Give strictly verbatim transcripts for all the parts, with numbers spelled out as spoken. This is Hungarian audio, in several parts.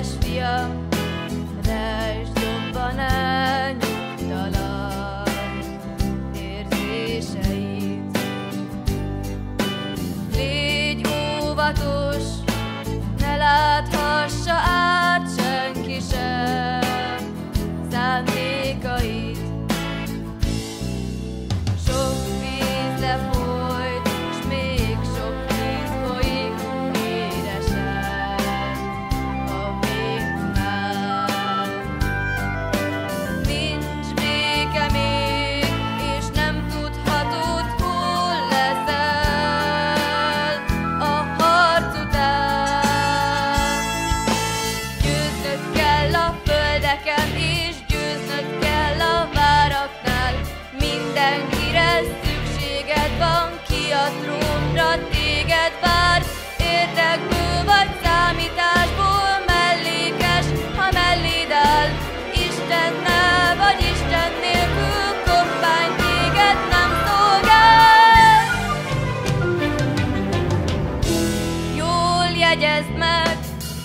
Édes fiam, rejtsd jobban el nyugtalan érzéseit. Légy óvatos, ne láthassa át senki sem szándékait. Sok víz lefolyt, s még sok víz folyik édesen a végnál. Nincs béke még, és nem tudhatod, hol leszel a harc után. Győznöd kell a földeken, és győznöd kell a váraknál. Mindenkire szükséged van, ki a trónra téged vár. Érdekből vagy számításból mellékes, ha melléd áll. Istennel vagy Isten nélkül koppány téged nem szolgál. Jól jegyezd meg,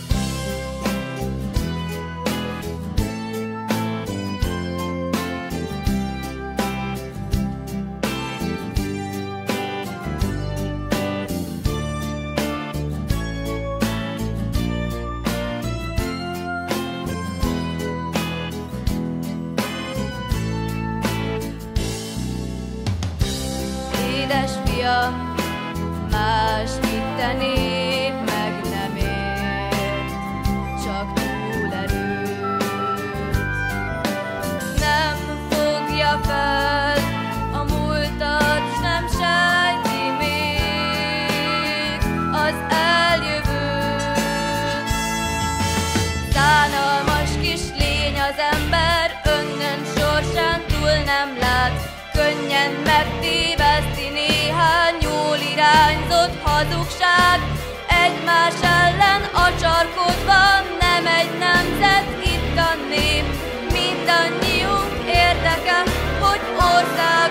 édes fiam, más mit tennéd, meg nem ért, csak túlerőt. Nem fogja fel a múltat, s nem sejti még az eljövőt. Szánalmas kis lény az ember, önnön sorsán túl nem lát. Könnyen megtéveszti néhány jól irányzott hazugság. Egymás ellen acsarkodva nem egy nemzet, itt a nép. Mindannyiunk érdeke, hogy ország